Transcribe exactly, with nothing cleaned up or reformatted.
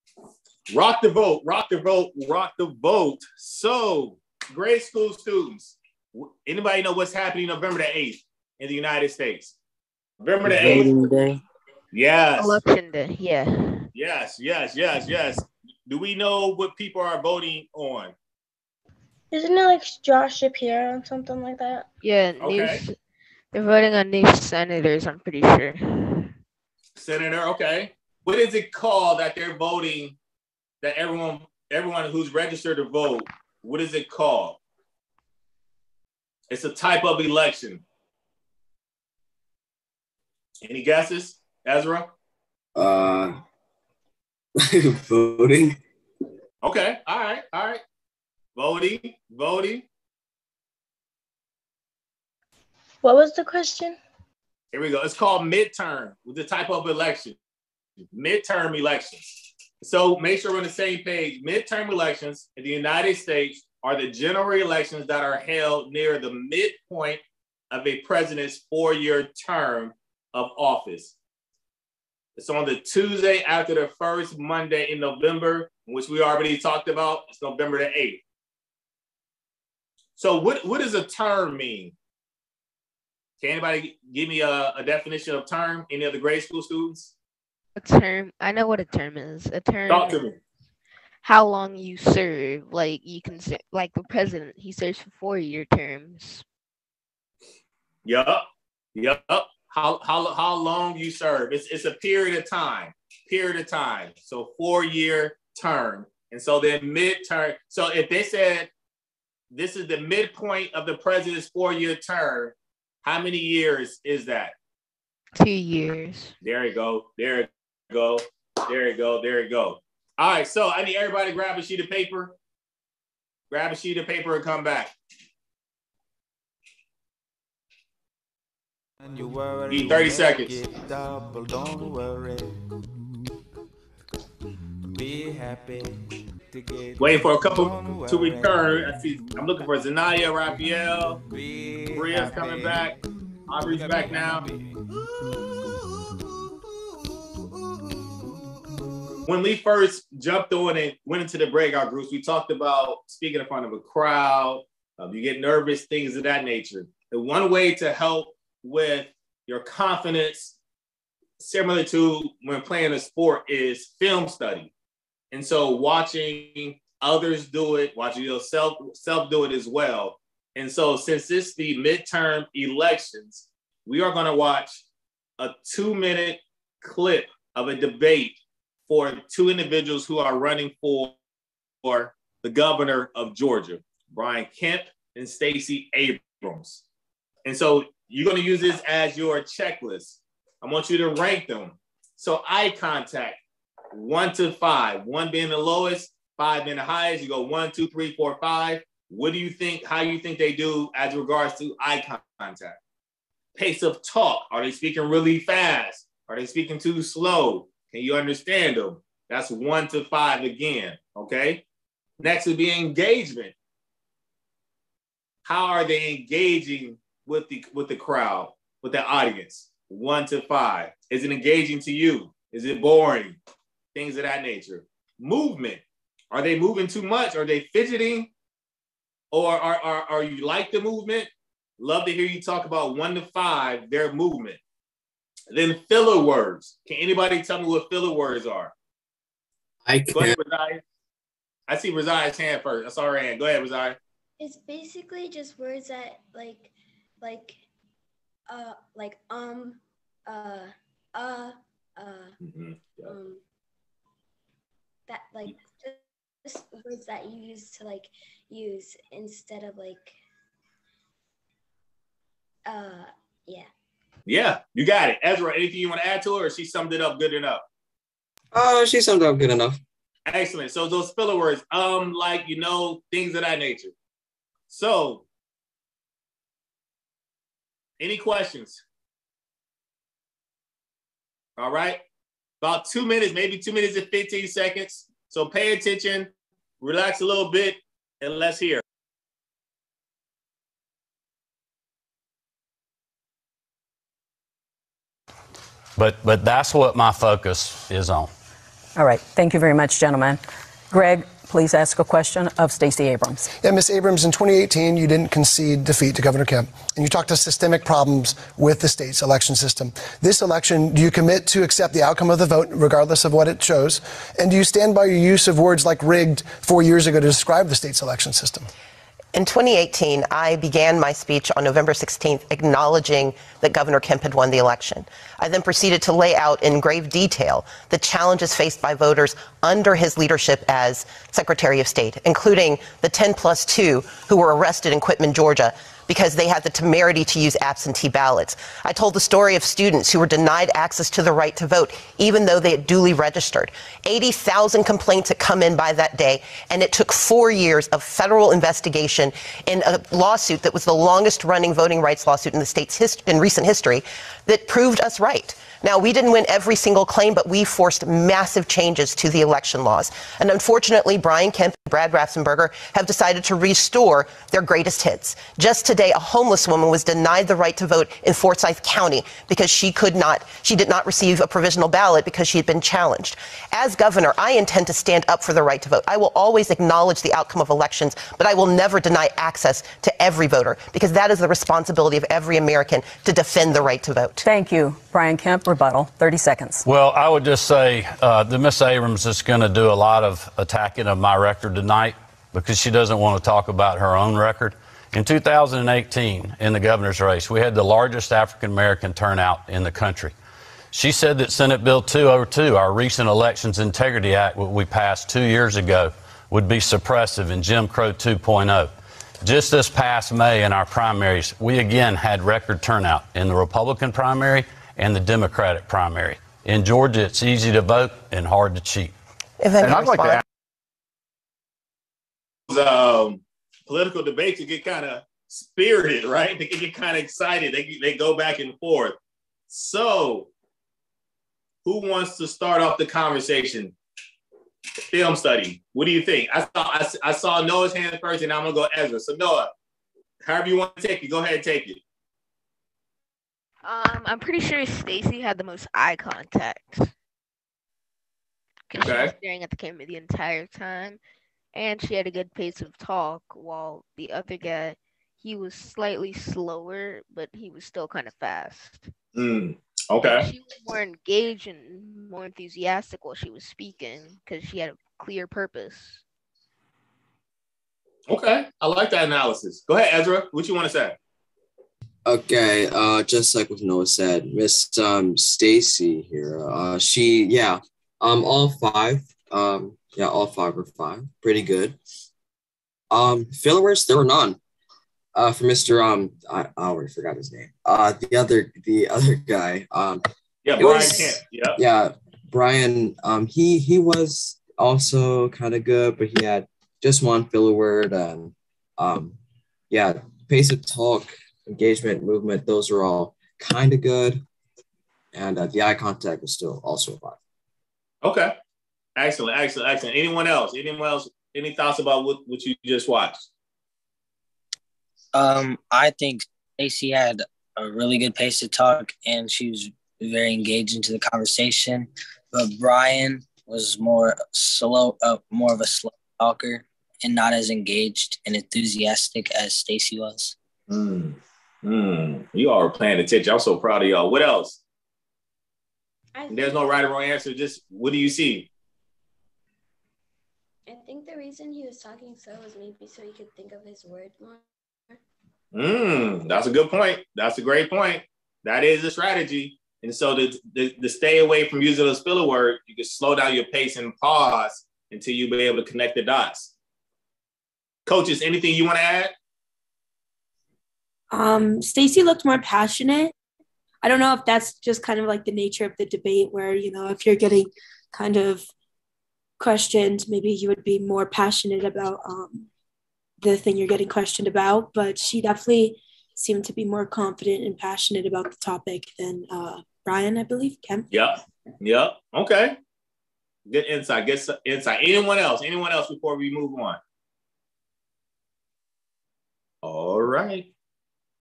Rock the vote, rock the vote, rock the vote. So, grade school students, anybody know what's happening November the eighth in the United States? November the eighth. Voting day. Yes. Election day, yeah. Yes, yes, yes, yes. Do we know what people are voting on? Isn't it like Josh Shapiro and something like that? Yeah, Okay. new, they're voting on new senators, I'm pretty sure. Senator, okay. What is it called that they're voting, that everyone everyone who's registered to vote, what is it called? It's a type of election. Any guesses, Ezra? Uh, voting. Okay, all right, all right. Voting, voting. What was the question? Here we go. It's called midterm, with the type of election. Midterm elections. So make sure we're on the same page. Midterm elections in the United States are the general elections that are held near the midpoint of a president's four-year term of office. It's on the Tuesday after the first Monday in November, which we already talked about. It's November the eighth. So what, what does a term mean? Can anybody give me a, a definition of term? Any of the grade school students? A term, I know what a term is. A term Talk to me. How long you serve. Like you can say, like the president, he serves for four-year terms. Yup, yup. How how how long you serve? It's it's a period of time. Period of time. So four-year term, and so then midterm. So if they said this is the midpoint of the president's four-year term, how many years is that? Two years. There you go. There you go. There you go. There you go. All right. So I need everybody to grab a sheet of paper. Grab a sheet of paper and come back. Need thirty seconds. Double, don't worry. Be happy. Waiting for a couple to return. I see. I'm looking for Zanaya, Raphael. Bria's coming back. Aubrey's back now. When we first jumped on and went into the breakout groups, we talked about speaking in front of a crowd. Um, you get nervous, things of that nature. And one way to help with your confidence, similar to when playing a sport, is film study. And so watching others do it, watching yourself self do it as well. And so since it's the midterm elections, we are going to watch a two-minute clip of a debate for two individuals who are running for, for the governor of Georgia, Brian Kemp and Stacey Abrams. And so you're going to use this as your checklist. I want you to rank them. So eye contact, one to five, one being the lowest, five being the highest. You go one, two, three, four, five. What do you think, how you think they do as regards to eye contact? Pace of talk. Are they speaking really fast? Are they speaking too slow? Can you understand them? That's one to five again, okay? Next would be engagement. How are they engaging with the with the crowd, with the audience? One to five. Is it engaging to you? Is it boring? Things of that nature. Movement. Are they moving too much? Are they fidgeting? Or are, are, are you like the movement? Love to hear you talk about one to five, their movement. Then filler words. Can anybody tell me what filler words are? I Go ahead, can't. Razai. I see Razai's hand first. I saw her hand. Go ahead, Razai. It's basically just words that like, like, uh, like um, uh, uh, uh, Mm-hmm. Yeah. um, that like just words that you use to like use instead of like, uh, yeah. Yeah, you got it. Ezra, anything you want to add to it, or she summed it up good enough? Oh, she summed it up good enough. Excellent. So those filler words, um, like, you know, things of that nature. So, any questions? All right. About two minutes, maybe two minutes and fifteen seconds. So pay attention, relax a little bit, and let's hear. But but that's what my focus is on. All right. Thank you very much, gentlemen. Greg, please ask a question of Stacey Abrams. Yeah, Miz Abrams, in twenty eighteen, you didn't concede defeat to Governor Kemp, and you talked to systemic problems with the state's election system. This election, do you commit to accept the outcome of the vote, regardless of what it shows? And do you stand by your use of words like rigged four years ago to describe the state's election system? In twenty eighteen, I began my speech on November sixteenth acknowledging that Governor Kemp had won the election. I then proceeded to lay out in grave detail the challenges faced by voters under his leadership as Secretary of State, including the ten plus two who were arrested in Quitman, Georgia, because they had the temerity to use absentee ballots. I told the story of students who were denied access to the right to vote, even though they had duly registered. eighty thousand complaints had come in by that day, and it took four years of federal investigation in a lawsuit that was the longest running voting rights lawsuit in the state's hist- in recent history that proved us right. Now, we didn't win every single claim, but we forced massive changes to the election laws. And unfortunately, Brian Kemp and Brad Raffensperger have decided to restore their greatest hits. Just today, a homeless woman was denied the right to vote in Forsyth County because she could not, she did not receive a provisional ballot because she had been challenged. As governor, I intend to stand up for the right to vote. I will always acknowledge the outcome of elections, but I will never deny access to every voter, because that is the responsibility of every American to defend the right to vote. Thank you, Brian Kemp. Rebuttal, thirty seconds. Well, I would just say uh, that Miss Abrams is going to do a lot of attacking of my record tonight because she doesn't want to talk about her own record. In two thousand eighteen, in the governor's race, we had the largest African-American turnout in the country. She said that Senate Bill two oh two, our recent Elections Integrity Act, what we passed two years ago, would be suppressive in Jim Crow two point oh. Just this past May in our primaries, we again had record turnout in the Republican primary and the Democratic primary. In Georgia, it's easy to vote and hard to cheat. If I and I'd like to ask, um, political debates get kind of spirited, right? They get kind of excited. They, they go back and forth. So, who wants to start off the conversation? Film study. What do you think? I saw I, I saw Noah's hand first, and I'm gonna go Ezra. So Noah, however you want to take it, go ahead and take it. Um, I'm pretty sure Stacey had the most eye contact. Because Okay. she was staring at the camera the entire time, and she had a good pace of talk, while the other guy, he was slightly slower, but he was still kind of fast. Mm, okay. She was more engaged and more enthusiastic while she was speaking because she had a clear purpose. Okay. I like that analysis. Go ahead, Ezra. What you want to say? Okay, uh, just like what Noah said, Miss um, Stacy here, uh, she, yeah, um, all five, um, yeah, all five were fine, pretty good. Um, filler words, there were none. Uh, for Mister Um, I, I already forgot his name. Uh, the other, the other guy, um, Yeah, it Brian was- Kemp. Yeah. yeah, Brian, um, he he was also kind of good, but he had just one filler word, and um, yeah, pace of talk, engagement, movement, those are all kind of good, and uh, the eye contact was still also fine. Okay. Excellent, excellent, excellent. Anyone else? Anyone else? Any thoughts about what, what you just watched? Um, I think Stacey had a really good pace to talk, and she was very engaged into the conversation. But Brian was more slow, uh, more of a slow talker, and not as engaged and enthusiastic as Stacey was. Mm. Mm. You all are playing attention. I'm so proud of y'all. What else? I There's no right or wrong answer. Just what do you see? I think the reason he was talking slow was maybe so he could think of his word more. Mm, that's a good point. That's a great point. That is a strategy. And so to, to, to stay away from using a filler word, you can slow down your pace and pause until you be able to connect the dots. Coaches, anything you want to add? Um, Stacey looked more passionate. I don't know if that's just kind of like the nature of the debate where, you know, if you're getting kind of questioned, maybe you would be more passionate about um, the thing you're getting questioned about. But she definitely seemed to be more confident and passionate about the topic than uh, Brian, I believe, Kemp. Yep. Yep. Okay. Good insight. Good insight. Anyone else? Anyone else before we move on? All right.